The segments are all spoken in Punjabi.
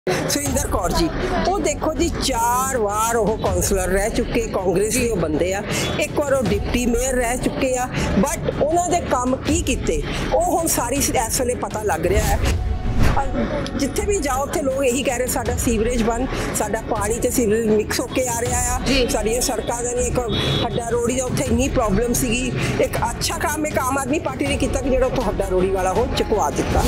सुरिंदर कौर जी वो देखो जी 4 बार वो कौंसलर रह चुके कांग्रेस के बंदे आ, एक बार वो डिप्टी मेयर रह चुके आ, बट उन्होंने काम की कीते वो हुण सारी इस वेले पता लग रहा है। जिथे भी जाओ थे लोग यही कह रहे साडा सीवरेज बंद, साडा पानी ते सीवरेज मिक्स होके आ रहा है, साडियां सड़कां दा एक हड्डा रोड़ी दा उत्थे इन्नी प्रॉब्लम सीगी। एक अच्छा काम एक आम आदमी पार्टी ने किया कि जिहड़ा उत्थों हड्डा रोड़ी वाला हो चुकवा दिता।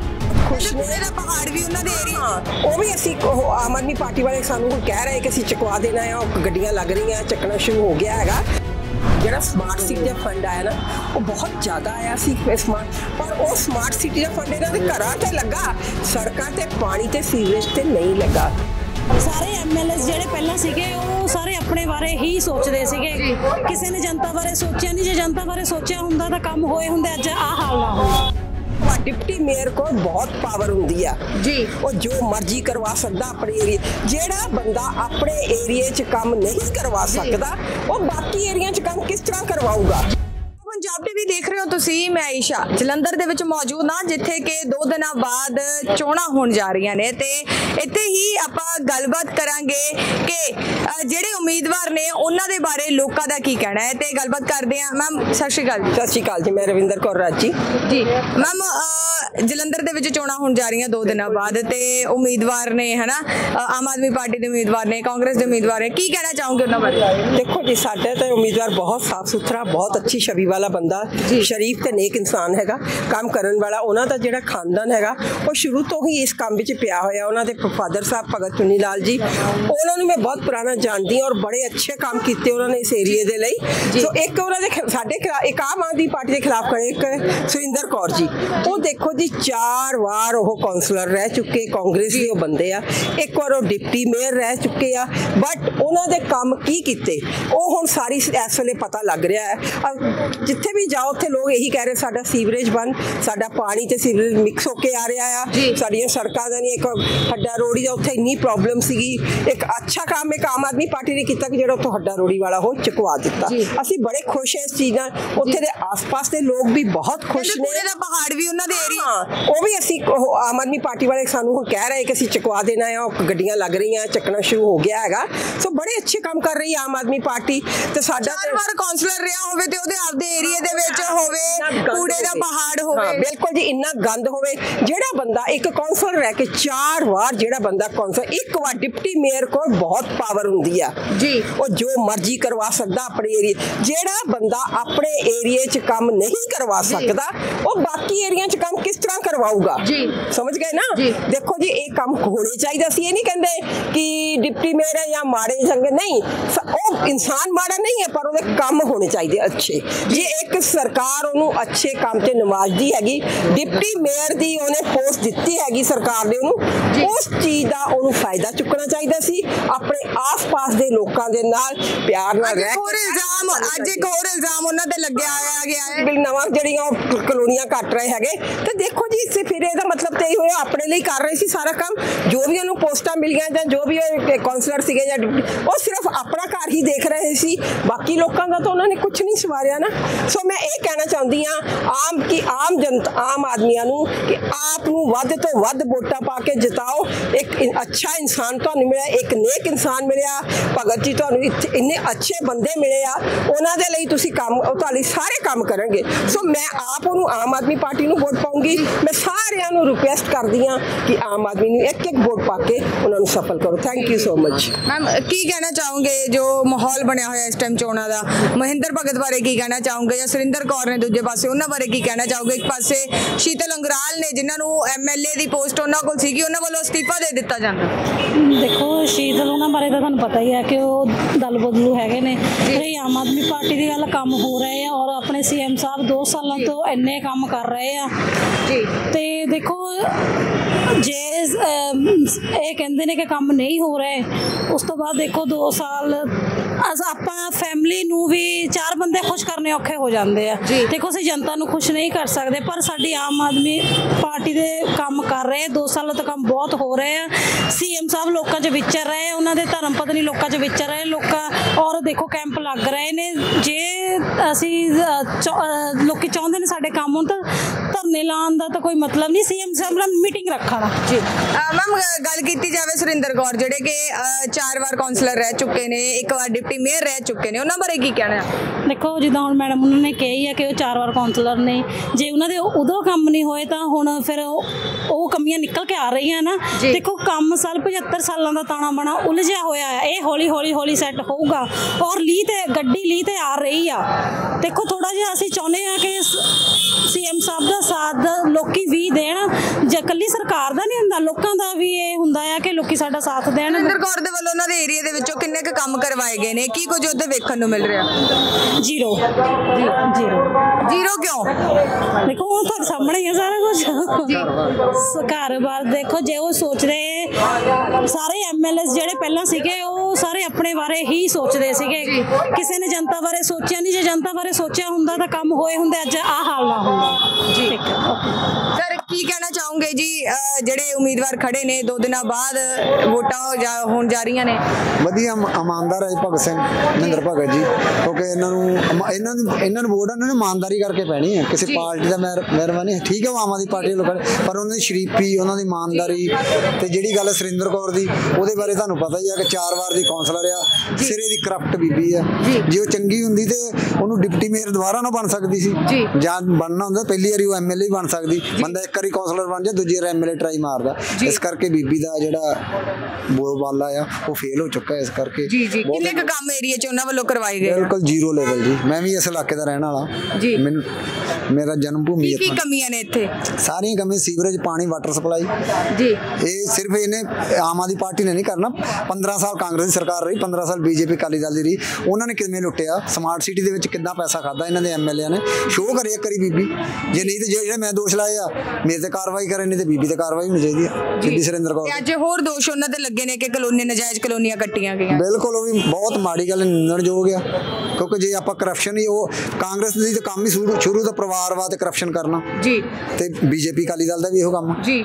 खुश ने पहाड़ भी उन्होंने एरिया वो भी असी आम आदमी पार्टी वाले सानू कह रहे कि असी चुकवा देना है, गड्डियां लग रही हैं, चकना शुरू हो गया है। जो स्मार्ट सिटी का फंड आया ना वो बहुत ज़्यादा आया स्मार्ट, पर वो स्मार्ट सिटी का फंड इन्होंने घरों से लगा, सड़कों से पानी ते सीवरेज से नहीं लगा। सारे MLA ਜਿਹੜੇ ਪਹਿਲਾਂ ਸੀਗੇ ਉਹ ਸਾਰੇ ਆਪਣੇ ਬਾਰੇ ਹੀ ਸੋਚਦੇ ਸੀਗੇ, ਕਿਸੇ ਨੇ ਜਨਤਾ ਬਾਰੇ ਸੋਚਿਆ ਨਹੀਂ। ਜੇ ਜਨਤਾ ਬਾਰੇ ਸੋਚਿਆ ਹੁੰਦਾ ਤਾਂ ਕੰਮ ਹੋਏ ਹੁੰਦੇ, ਅੱਜ ਆਹ ਹਾਲ ਨਾ ਹੁੰਦਾ। डिप्टी मेयर को बहुत पावर होंदी है जी, वो जो मर्जी करवा सकता अपने एरिया। जेड़ा बंदा अपने एरिया च काम नहीं करवा सकता वो बाकी एरिया च काम किस तरह करवाऊगा। पंजाब टीवी देख रहे हो तुसी, मैं ईशा जलंधर दे विच मौजूद हाँ, जिथे कि 2 दिनों बाद चोणां होण जा रही ने ते इत्थे ही आपां गलबात करांगे कि जिहड़े उम्मीदवार ने उन्हां दे बारे लोकां दा की कहना है ते गलबात करदे हां। मैम सत श्री अकाल। सत श्री अकाल जी, मैं रविंदर कौर राजी जी। मैम जलंधर दे विच चोणां होण जा रही 2 दिनों बाद ते उम्मीदवार ने है ना, आम आदमी पार्टी के उम्मीदवार ने, कांग्रेस के उम्मीदवार ने, की कहना चाहूँगे उन्हां बारे? देखो जी साडे ते उम्मीदवार बहुत साफ सुथरा, बहुत अच्छी छवि वाला बंदा, शरीफ ते नेक इंसान हैगा, काम करन वाला। उन्हां दा जिहड़ा खानदान हैगा वो शुरू तो ही इस काम विच पिया होया। उन्हां दे फादर साहब भगत चुनी लाल जी, उन्हां नूं मैं बहुत पुराना जानदी और बड़े अच्छे काम कीते उन्होंने इस एरिए दे लई। सो एक उन्हां दे साडे एक आम आदमी पार्टी के खिलाफ खड़े एक सुरिंदर कौर जी, वो देखो जी 4 बार वो कौंसलर रह चुके कांग्रेस के बंदे आ, एक बार वो डिप्टी मेयर रह चुके आ, बट उन्होंने काम की कीते वो हुण सारी इस वेले पता लग रहा है। जिथे भी जाओ थे लोग यही कह रहे साडा सीवरेज बंद, साडा पानी ते सीवरेज मिक्स होके आ रहा है, साडियां सड़कां दा एक हड्डा रोड़ी दा उत्थे इन्नी प्रॉब्लम सीगी। एक अच्छा काम एक आम आदमी पार्टी ने किया कि जिहड़ा उत्थों हड्डा रोड़ी वाला हो चुकवा दिता। असीं बड़े खुश हैं इस चीज़ नाल, उत्थे दे आस-पास दे लोग भी बहुत खुश ने। पहाड़ भी उन्हां दे एरिया वो भी असी आम आदमी पार्टी वाले सानू कह रहे कि असी चुकवा देना है, गड्डियां लग रही हैं, चकना शुरू हो गया है। सो बड़े अच्छे काम कर रही है आम आदमी पार्टी। ते साडा 4 बार कौंसलर रहा होवे ते ओदे आपदे एरिया दे विच होवे, कूड़े दा पहाड़ होवे। बिल्कुल जी, इन्ना गंद होवे। जेड़ा बंदा एक कौंसलर रह के 4 बार जेड़ा बंदा कौंसलर, एक बार डिप्टी मेयर को बहुत पावर होंदी है जी, वो जो मर्जी करवा सकता अपने एरिया। जेड़ा बंदा अपने एरिया च काम नहीं करवा सकता वो बाकी एरिया च काम किस तरह करवाऊगा जी, समझ गए ना जी। देखो जी एक काम होने चाहिए, असीं ये नहीं कहते कि डिप्टी मेयर है या माड़े चंगे, नहीं, वो इंसान माड़ा नहीं है पर उहदे काम होने चाहिए अच्छे। जे एक सरकार उन्होंने अच्छे काम से नवाजदी हैगी, डिप्टी मेयर दी उन्हें पोस्ट दिती हैगी सरकार ने, उन्होंने उस चीज़ का उन्होंने फायदा चुकना चाहिए सी, अपने आस पास के लोगों के नाल प्यार नाल रह के। अज एक होर इल्जाम उन्हां ते लग्या आया गया है बिल नवां जड़ियां कलोनियां कट रहे हैगे। तो देखो जी इससे फिर ਇਹਦਾ मतलब तो यही होया अपने लिए कर रहे सी सारा काम, जो भी उन्होंने पोस्टां मिलियां जां जो भी कौंसलर सीगे जां वो सिर्फ अपना घर ही देख रहे सी, बाकी लोगों का तो उन्होंने कुछ नहीं सवारिया ना। सो मैं ये कहना चाहती हाँ आम जनता आम आदमियों नूं कि आप नूं वध तो वध वोटां पा के जिताओ। एक अच्छा इंसान तुहानूं मिलिया, एक नेक इंसान मिलिया, भगत जी तुहानूं इन्ने अच्छे बंदे मिले आ, उन्हां दे लई तुसीं काम तुहाडे सारे काम करनगे। सो मैं आप उन्होंने आम आदमी पार्टी नूं वोट पाऊंगी। मैं सारिਆਂ ਨੂੰ रिक्वेस्ट करदी हाँ कि आम आदमी नूं एक वोट पा के उन्होंने सफल करो। Thank you so much. Ma'am की कहना चाहूँगे जो माहौल बनया होया इस टाइम चोणां दा, महेंद्र भगत बारे की कहना चाहूँगे या सुरिंदर कौर ने दूजे पासे उन्हां बारे की कहना चाहूँगे? एक पासे शीतल अंगराल ने जिन्हां नूं MLA दी पोस्ट उन्हां कोल सीगी, उन्हां वल्लों अस्तीफा दे दिता जांदा। देखो शीतल उन्हां बारे तो तुहानूं पता ही है कि वो दल बदलू हैगे ने। रही आम आदमी पार्टी की गल, काम हो रहे हैं और अपने CM साहब 2 सालों तो इन्ने काम कर रहे हैं। तो देखो जे ये कहते हैं कि काम नहीं हो रहे, उस तो बाद देखो 2 साल ਆਪਾਂ फैमिली नूं भी 4 बंदे खुश करने औखे हो जाते हैं। देखो असीं जनता नूं खुश नहीं कर सकते, पर साडी आम आदमी पार्टी दे काम कर रहे हैं। 2 सालों तो काम बहुत हो रहे हैं। CM साहब लोगों च विचर रहे, उन्होंने धर्म पत्नी लोगों च विचर रहे लोग, और देखो कैंप लग रहे ने। जे ਅਸੀਂ ਲੋਕੀ ਚਾਹੁੰਦੇ ਨੇ ਸਾਡੇ ਕੰਮ ਹੋਣ, ਤਾਂ ਧਰਨੇ ਲਾਉਣ ਦਾ ਤਾਂ ਕੋਈ ਮਤਲਬ ਨਹੀਂ। CM ਸਾਹਿਬ ਨਾਲ ਮੀਟਿੰਗ ਰੱਖਣਾ ਜੀ। ਮੈਮ ਗੱਲ ਕੀਤੀ ਜਾਵੇ ਸੁਰਿੰਦਰ ਕੌਰ ਜਿਹੜੇ ਕਿ 4 ਵਾਰ ਕਾਉਂਸਲਰ ਰਹਿ ਚੁੱਕੇ ਨੇ, 1 ਵਾਰ ਡਿਪਟੀ ਮੇਅਰ ਰਹਿ ਚੁੱਕੇ ਨੇ, ਉਹਨਾਂ ਬਾਰੇ ਕੀ ਕਹਿਣਾ? ਦੇਖੋ ਜਿੱਦਾਂ ਹੁਣ ਮੈਡਮ ਉਹਨਾਂ ਨੇ ਕਹੀ ਹੈ ਕਿ ਉਹ 4 ਵਾਰ ਕਾਉਂਸਲਰ ਨੇ, ਜੇ ਉਹਨਾਂ ਦੇ ਉਦੋਂ ਕੰਮ ਨਹੀਂ ਹੋਏ ਤਾਂ ਹੁਣ ਫਿਰ ਉਹ ਕਮੀਆਂ ਨਿਕਲ ਕੇ ਆ ਰਹੀਆਂ ਨਾ। ਦੇਖੋ ਕੰਮ 75 ਸਾਲਾਂ ਦਾ ਤਾਣਾ ਬਾਣਾ ਉਲਝਿਆ ਹੋਇਆ ਹੈ, ਇਹ ਹੌਲੀ ਹੌਲੀ ਸੈੱਟ ਹੋਊਗਾ। ਔਰ ਗੱਡੀ ਲੀ ਤੇ ਆ ਰਹੀ ਆ। ਦੇਖੋ ਥੋੜਾ ਜਿਹਾ ਅਸੀਂ ਚਾਹੁੰਦੇ ਹਾਂ ਕਿ CM ਸਾਹਿਬ ਦਾ ਸਾਥ ਲੋਕੀ ਵੀ ਦੇਣ, ਜੇ ਇਕੱਲੀ ਸਰਕਾਰ ਦਾ ਨਹੀਂ ਹੁੰਦਾ, ਲੋਕਾਂ ਦਾ ਵੀ ਇਹ ਹੁੰਦਾ ਆ ਕਿ ਲੋਕੀ ਸਾਡਾ ਸਾਥ ਦੇਣ। ਸੁਰਿੰਦਰ ਕੌਰ ਦੇ ਵੱਲੋਂ ਉਹਨਾਂ ਦੇ ਏਰੀਆ ਦੇ ਵਿੱਚੋਂ ਕਿੰਨੇ ਕੁ ਕੰਮ ਕਰਵਾਏ ਗਏ ਨੇ, ਕੀ ਕੁਝ ਉੱਥੇ ਵੇਖਣ ਨੂੰ ਮਿਲ ਰਿਹਾ? ਜ਼ੀਰੋ ਕਿਉਂ? ਦੇਖੋ ਉਹ ਤੁਹਾਡੇ ਸਾਹਮਣੇ ਹੀ ਆ ਸਾਰਾ ਕੁਝ। ਘਰ-ਬਾਰ ਦੇਖੋ, ਜੇ ਉਹ ਸੋਚਦੇ ਸਾਰੇ MLA ਜਿਹੜੇ ਪਹਿਲਾਂ ਸੀਗੇ ਉਹ ਸਾਰੇ ਆਪਣੇ ਬਾਰੇ ਹੀ ਸੋਚਦੇ ਸੀਗੇ, ਕਿਸੇ ਨੇ ਜਨਤਾ ਬਾਰੇ ਸੋਚਿਆ ਨਹੀਂ। ਜੇ ਜਨਤਾ ਬਾਰੇ ਸੋਚਿਆ ਹੁੰਦਾ ਤਾਂ ਕੰਮ ਹੋਏ ਹੁੰਦੇ, ਅੱਜ ਆਹ ਹਾਲ ਨਾ ਹੁੰਦਾ ਜੀ। ਸਰ ਕੀ ਕਹਿਣਾ ਚਾਹੋਗੇ ਜੀ, ਜਿਹੜੇ ਉਮੀਦਵਾਰ ਖੜੇ ਨੇ 2 ਦਿਨਾਂ ਬਾਅਦ ਵੋਟਾਂ ਹੋਣ ਜਾ ਰਹੀਆਂ ਨੇ? ਵਧੀਆ ਇਮਾਨਦਾਰ ਹੈ ਭਗਤ ਸਿੰਘ ਮਹਿੰਦਰ ਭਗਤ ਜੀ, ਕਿਉਂਕਿ ਇਹਨਾਂ ਨੂੰ ਵੋਟ ਇਹਨਾਂ ਨੇ ਇਮਾਨਦਾਰੀ ਕਰਕੇ ਪੈਣੀ ਹੈ, ਕਿਸੇ ਪਾਰਟੀ ਦਾ ਮਿਹਰਬਾਨੀ। ਠੀਕ ਹੈ ਉਹ ਆਮ ਆਦਮੀ ਪਾਰਟੀ ਲੋਕਾਂ, ਪਰ ਉਹਨਾਂ ਦੀ ਸ਼ਰੀਫੀ, ਉਹਨਾਂ ਦੀ ਇਮਾਨਦਾਰੀ। ਤੇ ਜਿਹੜੀ ਗੱਲ ਸੁਰਿੰਦਰ ਕੌਰ ਦੀ, ਉਹਦੇ ਬਾਰੇ ਤੁਹਾਨੂੰ ਪਤਾ ਹੀ ਆ ਕਿ 4 ਵਾਰ ਦੀ ਕਾਉਂਸਲਰ ਆ, ਸਿਰੇ ਦੀ ਕਰਪਟ ਬੀਬੀ ਆ। ਜੇ ਉਹ ਚੰਗੀ ਹੁੰਦੀ ਤੇ ਉਹਨੂੰ ਡਿਪਟੀ ਮੇਅਰ ਦੁਬਾਰਾ ਨਾ ਬਣ ਸਕਦੀ ਸੀ, ਜਾਂ ਬਣਨਾ ਹੁੰਦਾ ਪਹਿਲੀ ਵਾਰੀ ਉਹ MLA ਬਣ ਸਕਦੀ। ਬੰਦਾ ਇੱਕ ਵਾਰੀ ਕਾਉਂਸਲਰ ਬਣ ਜਾ, ਦੂਜੀ ਵਾਰ MLA ਟਰਾਈ ਮਾਰਦਾ। ਇਸ ਕਰਕੇ ਬੀਬੀ ਦਾ ਜਿਹੜਾ ਬੋਲਬਾਲਾ ਆ ਉਹ ਫੇਲ ਹੋ ਚੁੱਕਾ। ਇਸ ਕਰਕੇ ਕਿੰਨੇ ਕੁ ਕੰਮ ਏਰੀਆ 'ਚ ਉਹਨਾਂ ਵੱਲੋਂ ਕਰਵਾਏ ਗਏ? ਬਿਲਕੁਲ 0 ਲੈਵਲ ਜੀ। ਮੈਂ ਵੀ ਇਸ ਇਲਾਕੇ ਦਾ ਰਹਿਣ ਵਾਲਾ, ਮੇਰਾ ਜਨਮ ਭੂਮੀ ਕੀ ਕਮੀਆਂ ਨੇ ਇੱਥੇ? ਸਾਰੀਆਂ ਕਮੀਆਂ, ਸੀਵਰੇਜ, ਪਾਣੀ, ਵਾਟਰ ਸਪਲਾਈ ਜੀ। ਇਹ ਸਿਰਫ ਇਹਨੇ ਆਮ ਆਦਮੀ ਪਾਰਟੀ ਨੇ ਨਹੀਂ ਕਰਨਾ। 15 ਸਾਲ ਕਾਂਗਰਸ ਦੀ ਸਰਕਾਰ ਰਹੀ, 15 ਸਾਲ BJP ਅਕਾਲੀ ਦਲ ਦੀ ਰਹੀ। ਉਹਨਾਂ ਨੇ ਕਿਵੇਂ ਲੁੱਟਿਆ ਸਮਾਰਟ ਸਿਟੀ ਦੇ ਵਿੱਚ, ਕਿੰਨਾ ਪੈਸਾ ਖਾਦਾ ਇਹਨਾਂ ਦੇ MLA ਨੇ। ਸ਼ੋਅ ਕਰੇ ਇੱਕ ਵਾਰੀ ਬੀਬੀ, ਜੇ ਨਹੀਂ ਤੇ ਜਿਹੜੇ ਮੈਂ ਦੋਸ਼ ਲਾਏ ਆ ਮੇਰੇ ਤੇ ਕਾਰਵਾਈ ਕਰੇ, ਨਹੀਂ ਤੇ ਬੀਬੀ ਤੇ ਕਾਰਵਾਈ ਹੋਣੀ ਚਾਹੀਦੀ ਹੈ। ਬੀਬੀ ਸੁਰਿੰਦਰ ਕੌਰ ਅੱਜ ਹੋਰ ਦੋਸ਼ ਉਹਨਾਂ ਤੇ ਲੱਗੇ ਨੇ ਕਿ ਨਜਾਇਜ਼ ਕਲੋਨੀਆਂ ਕੱਟੀਆਂ ਗਈਆਂ। ਬਿਲਕੁਲ ਉਹ ਵੀ ਬਹੁਤ ਮਾੜੀ ਗੱਲ, ਨਿੰਦਣਯੋਗ ਆ। ਕਿਉਂਕਿ ਜੇ ਆਪਾਂ ਕਰਪਸ਼ਨ ਹੀ, ਉਹ ਕਾਂਗਰਸ ਦੀ ਤਾਂ ਕੰਮ ਹੀ ਸ਼ੁਰੂ ਤੋਂ ਪਰਿਵਾਰਵਾਦ ਤੇ ਕਰਪਸ਼ਨ ਕਰਨਾ ਜੀ, ਤੇ BJP ਅਕਾਲੀ ਦਲ ਦਾ ਵੀ ਇਹੋ ਕੰਮ ਜੀ।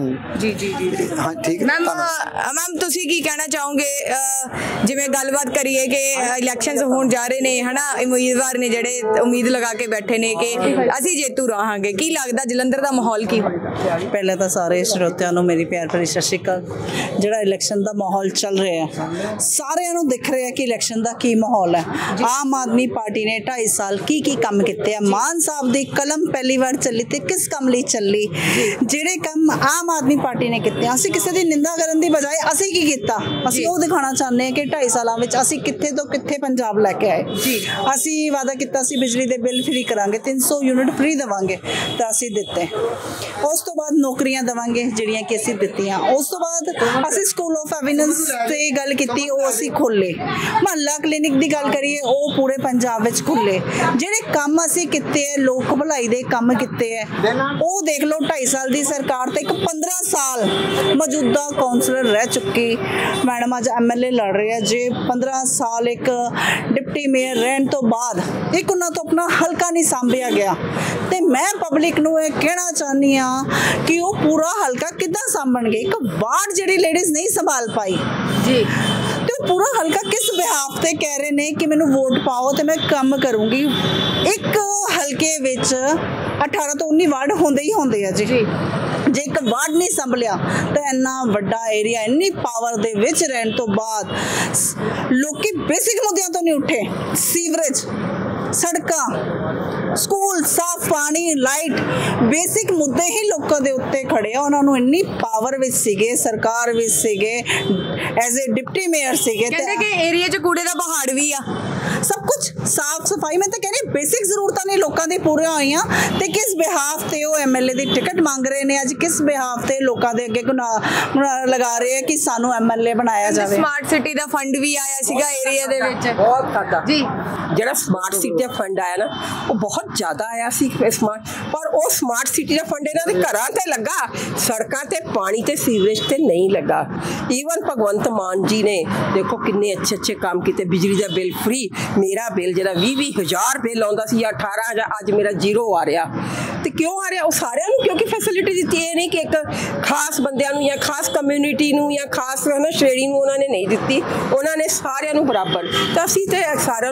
ਹਾਂ ਠੀਕ। ਮੈਮ ਤੁਸੀਂ ਕੀ ਕਹਿਣਾ ਚਾਹੋਗੇ, ਜਿਵੇਂ ਗੱਲਬਾਤ ਕਰੀਏ ਕਿ ਇਲੈਕਸ਼ਨਸ ਹੋਣ ਜਾ ਰਹੇ ਨੇ ਹਨਾ, ਉਮੀਦਵਾਰ ਨੇ ਜਿਹੜੇ ਉਮੀਦ ਲਗਾ ਕੇ ਬੈਠੇ ਨੇ ਕਿ ਅਸੀਂ ਜੇਤੂ ਰਹਾਂਗੇ, ਕੀ ਲੱਗਦਾ ਜਲੰਧਰ ਦਾ ਮਾਹੌਲ ਕੀ ਹੋਏਗਾ? ਪਹਿਲਾਂ ਤਾਂ ਸਾਰੇ ਸਰੋਤਿਆਂ ਨੂੰ ਮੇਰੀ ਪਿਆਰ ਭਰੀ ਸਤਿ ਸ਼੍ਰੀ ਅਕਾਲ। ਜਿਹੜਾ ਇਲੈਕਸ਼ਨ ਦਾ ਮਾਹੌਲ ਚੱਲ ਰਿਹਾ, ਸਾਰਿਆਂ ਨੂੰ ਦਿਖ ਰਿਹਾ ਕਿ ਇਲੈਕਸ਼ਨ ਦਾ ਕੀ ਮਾਹੌਲ ਹੈ। ਆਮ ਆਦਮੀ ਪਾਰਟੀ ਨੇ 2.5 ਸਾਲ ਕੀ ਕੰਮ ਕੀਤੇ ਆ। ਮਾਨ ਸਾਹਿਬ ਦੀ ਕਲਮ ਪਹਿਲੀ ਵਾਰ ਚੱਲੀ ਤੇ ਕਿਸ ਕੰਮ ਲਈ ਚੱਲੀ? ਜਿਹੜੇ ਕੰਮ ਆਮ ਆਦਮੀ ਪਾਰਟੀ ਨੇ ਕੀਤੇ, ਅਸੀਂ ਕਿਸੇ ਦੀ ਨਿੰਦਾ ਕਰਨ ਦੀ ਬਜਾਏ ਅਸੀਂ ਕੀ ਕੀਤਾ, ਅਸੀਂ ਉਹ ਦਿਖਾਉਣਾ ਚਾਹੁੰਦੇ ਹਾਂ ਕਿ 2.5 ਸਾਲਾਂ ਵਿੱਚ ਅਸੀਂ ਕਿੱਥੇ ਤੋਂ ਕਿੱਥੇ ਪੰਜਾਬ ਲੈ ਕੇ ਆਏ। ਅਸੀਂ ਵਾਅਦਾ ਕੀਤਾ ਸੀ ਬਿਜਲੀ ਦੇ ਬਿੱਲ ਫ੍ਰੀ ਕਰਾਂਗੇ, 300 ਯੂਨਿਟ ਫ੍ਰੀ ਦੇਵਾਂਗੇ, ਤਾਂ ਅਸੀਂ ਦਿੱਤੇ। ਉਸ ਤੋਂ ਬਾਅਦ ਨੌਕਰੀਆਂ ਦੇਵਾਂਗੇ ਜਿਹੜੀਆਂ ਕਿ ਅਸੀਂ ਦਿੱਤੀਆਂ। ਉਸ ਤੋਂ ਬਾਅਦ ਅਸੀਂ ਸਕੂਲ ਆਫ ਐਵੀਡੈਂਸ ਤੇ ਗੱਲ ਕੀਤੀ, ਉਹ ਅਸੀਂ ਖੋਲੇ। ਮਹੱਲਾ ਕਲੀਨਿਕ ਦੀ ਗੱਲ ਕਰੀਏ, ਉਹ ਪੂਰੇ ਪੰਜਾਬ ਵਿੱਚ ਖੁੱਲੇ। ਜਿਹੜੇ ਕੰਮ ਅਸੀਂ ਕੀਤੇ ਹੈ, ਲੋਕ ਭਲਾਈ ਦੇ ਕੰਮ ਕੀਤੇ ਹੈ, ਉਹ ਦੇਖ ਲਓ। 2.5 ਸਾਲ ਦੀ ਸਰਕਾਰ ਤੇ ਇੱਕ 15 ਸਾਲ ਮੌਜੂਦਾ ਕਾਉਂਸਲਰ ਰਹਿ ਚੁੱਕੀ ਮੈਡਮ ਅੱਜ MLA ਲੜ ਰਹੇ ਆ। ਜੇ 15 ਸਾਲ ਇੱਕ ਡਿਪਟੀ ਮੇਅਰ ਰਹਿਣ ਤੋਂ ਬਾਅਦ ਇੱਕ ਉਹਨਾਂ ਤੋਂ ਆਪਣਾ ਹਲਕਾ ਨਹੀਂ ਸਾਂਭਿਆ ਗਿਆ, ਤੇ ਮੈਂ ਪਬਲਿਕ ਨੂੰ ਇਹ ਕਹਿਣਾ ਚਾਹੁੰਦੀ ਹਾਂ ਕਿ ਉਹ ਪੂਰਾ ਹਲਕਾ ਕਿੱਦਾਂ ਸਾਂਭਣਗੇ? ਇੱਕ ਵਾਰਡ ਜਿਹੜੀ ਲੇਡੀਜ਼ ਨਹੀਂ ਸੰਭਾਲ ਪਾਈ ਜੀ, ਤੇ ਉਹ ਪੂਰਾ ਹਲਕਾ ਕਿਸ ਬਿਹਾਫ ਤੇ ਕਹਿ ਰਹੇ ਨੇ ਕਿ ਮੈਨੂੰ ਵੋਟ ਪਾਓ ਤੇ ਮੈਂ ਕੰਮ ਕਰੂੰਗੀ। ਇੱਕ ਹਲਕੇ ਵਿੱਚ 18 ਤੋਂ 19 ਵਾਰਡ ਹੁੰਦੇ ਹੀ ਹੁੰਦੇ ਆ ਜੀ। ਜੇ ਇੱਕ ਵਾਰਡ ਨਹੀਂ ਸੰਭਲਿਆ ਤਾਂ ਇੰਨਾ ਵੱਡਾ ਏਰੀਆ, ਇੰਨੀ ਪਾਵਰ ਦੇ ਵਿੱਚ ਰਹਿਣ ਤੋਂ ਬਾਅਦ ਲੋਕੀ ਬੇਸਿਕ ਮੁੱਦਿਆਂ ਤੋਂ ਨਹੀਂ ਉੱਠੇ। ਸੀਵਰੇਜ, ਸੜਕਾਂ, ਸਕੂਲ, ਸਾਫ ਪਾਣੀ, ਲਾਈਟ, ਬੇਸਿਕ ਮੁੱਦੇ ਹੀ ਲੋਕਾਂ ਦੇ ਉੱਤੇ ਖੜੇ ਆ। ਉਹਨਾਂ ਨੂੰ ਇੰਨੀ ਪਾਵਰ ਵਿੱਚ ਸੀਗੇ, ਸਰਕਾਰ ਵਿੱਚ ਸੀਗੇ, ਐਜ਼ ਏ ਡਿਪਟੀ ਮੇਅਰ ਸੀਗੇ। ਕਹਿੰਦੇ ਕਿ ਏਰੀਆ 'ਚ ਕੂੜੇ ਦਾ ਪਹਾੜ ਵੀ ਆ, ਸਭ ਕੁਝ ਸਾਫ ਸਫਾਈ। ਮੈਂ ਤਾਂ ਕਹਿੰਦੀ ਬੇਸਿਕ ਜ਼ਰੂਰਤਾਂ ਨੇ ਲੋਕਾਂ ਦੀ ਪੂਰੀਆਂ ਹੋਈਆਂ, ਤੇ ਕਿਸ ਬਿਹਾਫ ਤੇ ਉਹ MLA ਦੀ ਟਿਕਟ ਮੰਗ ਰਹੇ ਨੇ ਅੱਜ, ਕਿਸ ਬਿਹਾਫ ਤੇ ਲੋਕਾਂ ਦੇ ਅੱਗੇ ਗੁਨਾਹ ਲਗਾ ਰਹੇ ਆ ਕਿ ਸਾਨੂੰ MLA ਬਣਾਇਆ ਜਾਵੇ। ਸਮਾਰਟ ਸਿਟੀ ਦਾ ਫੰਡ ਵੀ ਆਇਆ ਸੀਗਾ ਏਰੀਆ ਦੇ ਵਿੱਚ, ਬਹੁਤ ਖਾਦਾ ਜੀ। ਜਿਹੜਾ ਸਮਾਰਟ ਸਿਟੀ ਦਾ ਫੰਡ ਆਇਆ ਨਾ, ਉਹ ਬਹੁਤ ਜ਼ਿਆਦਾ ਆਇਆ ਸੀ ਸਮਾਰਟ, ਪਰ ਉਹ ਸਮਾਰਟ ਸਿਟੀ ਦਾ ਫੰਡ ਇਹਨਾਂ ਦੇ ਘਰਾਂ ਤੇ ਲੱਗਾ, ਸੜਕਾਂ ਤੇ ਪਾਣੀ ਤੇ ਸੀਵਰੇਜ ਤੇ ਨਹੀਂ ਲੱਗਾ। ਈਵਨ ਭਗਵੰਤ ਮਾਨ ਜੀ ਨੇ ਦੇਖੋ ਕਿੰਨੇ ਅੱਛੇ ਕੰਮ ਕੀਤੇ। ਬਿਜਲੀ ਦਾ ਬਿੱਲ ਫ੍ਰੀ, ਮੇਰਾ ਬਿੱਲ ਜਿਹੜਾ 20-20 ਹਜ਼ਾਰ ਬਿੱਲ ਆਉਂਦਾ ਸੀ, 18,000, ਅੱਜ ਮੇਰਾ 0 ਆ ਰਿਹਾ। ਤੇ ਕਿਉਂ ਆ ਰਿਹਾ? ਉਹ ਸਾਰਿਆਂ ਨੂੰ ਕਿਉਂਕਿ ਫੈਸਿਲਿਟੀ ਦਿੱਤੀ। ਇਹ ਨਹੀਂ ਕਿ ਇੱਕ ਖਾਸ ਬੰਦਿਆਂ ਨੂੰ ਜਾਂ ਖਾਸ ਕਮਿਊਨਿਟੀ ਨੂੰ ਜਾਂ ਖਾਸ ਸ਼੍ਰੇਣੀ ਨੂੰ ਉਹਨਾਂ ਨੇ ਨਹੀਂ ਦਿੱਤੀ, ਉਹਨਾਂ ਨੇ ਸਾਰਿਆਂ ਨੂੰ ਬਰਾਬਰ। ਤਾਂ ਅਸੀਂ ਤੇ ਸਾਰਿਆਂ ਨੂੰ ਇਹ ਅਪੀਲ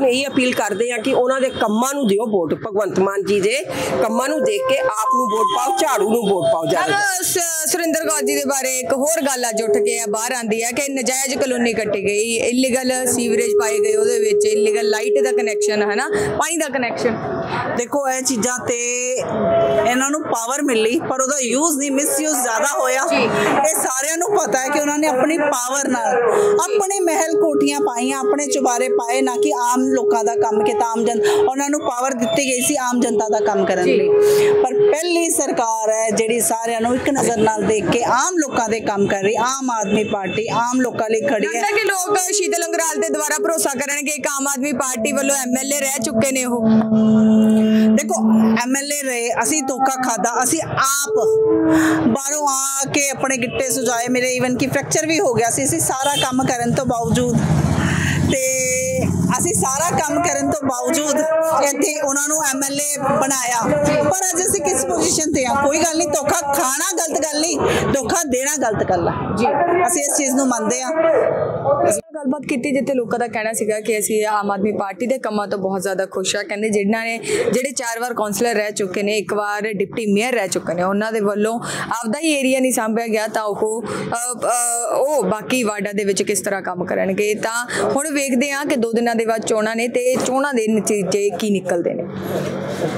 ਅਪੀਲ ਕਰਦੇ ਹਾਂ ਕਿ ਉਹਨਾਂ ਦੇ ਕੰਮਾਂ ਨੂੰ ਦਿਓ ਵੋਟ, ਭਗਵੰਤ ਮਾਨ ਜੀ ਦੇ ਕੰਮਾਂ ਨੂੰ ਦੇਖ ਕੇ ਆਪ ਨੂੰ ਵੋਟ ਪਾਓ, ਝਾੜੂ ਨੂੰ ਵੋਟ ਪਾਓ ਜ਼ਿਆਦਾ। ਸੁਰਿੰਦਰ ਕੌਰ ਜੀ ਦੇ ਬਾਰੇ ਇੱਕ ਹੋਰ ਗੱਲ ਅੱਜ ਉੱਠ ਕੇ ਬਾਹਰ ਆਉਂਦੀ ਹੈ ਕਿ ਨਜਾਇਜ਼ ਕਲੋਨੀ ਕੱਟੀ ਗਈ, ਇਲੀਗਲ ਸੀਵਰੇਜ ਪਾਏ ਗਏ, ਉਹਦੇ ਵਿੱਚ ਇਲੀਗਲ ਲਾਈਟ ਦਾ ਕਨੈਕਸ਼ਨ ਹੈ ਨਾ, ਪਾਣੀ ਦਾ ਕਨੈਕਸ਼ਨ। ਦੇਖੋ ਇਹ ਚੀਜ਼ਾਂ ਤੇ ਇਹਨਾਂ ਨੂੰ ਪਾਵਰ ਮਿਲੀ ਪਰ ਉਹਦਾ ਯੂਜ਼ ਨਹੀਂ, ਮਿਸਯੂਜ਼ ਜ਼ਿਆਦਾ ਹੋਇਆ। ਇਹ ਸਾਰਿਆਂ ਨੂੰ ਪਤਾ ਹੈ ਕਿ ਉਹਨਾਂ ਨੇ ਆਪਣੀ ਪਾਵਰ ਨਾਲ ਆਪਣੇ ਮਹਿਲ ਕੋਠੀਆਂ ਪਾਈਆਂ, ਆਪਣੇ ਚੁਬਾਰੇ ਪਾਏ, ਨਾ ਕਿ ਆਮ ਲੋਕਾਂ ਦਾ ਕੰਮ ਕੀਤਾ। ਆਮ ਉਹਨਾਂ ਨੂੰ ਪਾਵਰ ਦਿੱਤੀ ਗਈ ਸੀ ਆਮ ਜਨਤਾ ਦਾ ਕੰਮ ਕਰਨ ਲਈ, ਪਰ ਪਹਿਲੀ ਸਰਕਾਰ ਹੈ ਜਿਹੜੀ ਸਾਰਿਆਂ ਨੂੰ ਇੱਕ ਨਜ਼ਰ ਨਾਲ ਦੇਖ ਕੇ ਆਮ ਲੋਕਾਂ ਦੇ ਕੰਮ ਕਰ ਰਹੀ। ਆਮ ਆਦਮੀ ਪਾਰਟੀ ਆਮ ਲੋਕਾਂ ਲਈ ਖੜੀ ਹੈ। ਕਿ ਲੋਕ ਸ਼ੀਤਲ ਅੰਗਰਾਲ ਦੇ ਦੁਆਰਾ ਭਰੋਸਾ ਕਰਨਗੇ ਕਿ ਆਮ ਆਦਮੀ ਪਾਰਟੀ ਵੱਲੋਂ ਐਮਐਲਏ ਰਹਿ ਚੁੱਕੇ ਨੇ ਉਹ। देखो MLA रहे, असी धोखा खादा, असी आप बाहरों आके अपने गिट्टे सुझाए, मेरे ईवन की फ्रैक्चर भी हो गया सी, असी सारा काम करन तो बावजूद ते ਅਸੀਂ ਸਾਰਾ ਕੰਮ ਕਰਨ ਤੋਂ ਬਾਵਜੂਦ ਇੱਥੇ ਉਹਨਾਂ ਨੂੰ MLA ਬਣਾਇਆ, ਪਰ ਅੱਜ ਅਸੀਂ ਕਿਸ ਪੋਜੀਸ਼ਨ ਤੇ ਆ? ਕੋਈ ਗੱਲ ਨਹੀਂ, ਧੋਖਾ ਖਾਣਾ ਗਲਤ ਗੱਲ ਨਹੀਂ, ਧੋਖਾ ਦੇਣਾ ਗਲਤ ਗੱਲ ਆ ਜੀ। ਅਸੀਂ ਇਸ ਚੀਜ਼ ਨੂੰ ਮੰਨਦੇ ਆ। ਗੱਲਬਾਤ ਕੀਤੀ ਜਿੱਥੇ ਲੋਕਾਂ ਦਾ ਕਹਿਣਾ ਸੀਗਾ ਕਿ ਅਸੀਂ ਆਮ ਆਦਮੀ ਪਾਰਟੀ ਦੇ ਕੰਮਾਂ ਤੋਂ ਬਹੁਤ ਜ਼ਿਆਦਾ ਖੁਸ਼ ਆ। ਕਹਿੰਦੇ ਜਿਹੜੇ 4 ਵਾਰ ਕੌਂਸਲਰ ਰਹਿ ਚੁੱਕੇ ਨੇ, 1 ਵਾਰ ਡਿਪਟੀ ਮੇਅਰ ਰਹਿ ਚੁੱਕੇ ਨੇ, ਉਹਨਾਂ ਦੇ ਵੱਲੋਂ ਆਪਦਾ ਹੀ ਏਰੀਆ ਨਹੀਂ ਸਾਂਭਿਆ ਗਿਆ ਤਾਂ ਉਹ ਬਾਕੀ ਵਾਰਡਾਂ ਦੇ ਵਿੱਚ ਕਿਸ ਤਰ੍ਹਾਂ ਕੰਮ ਕਰਨਗੇ। ਤਾਂ ਹੁਣ ਵੇਖਦੇ ਹਾਂ ਕਿ 2 ਦਿਨਾਂ ਦੇ ਬਾਅਦ ਚੋਣਾਂ ਨੇ ਤੇ ਚੋਣਾਂ ਦੇ ਨਤੀਜੇ ਕੀ ਨਿਕਲਦੇ ਨੇ।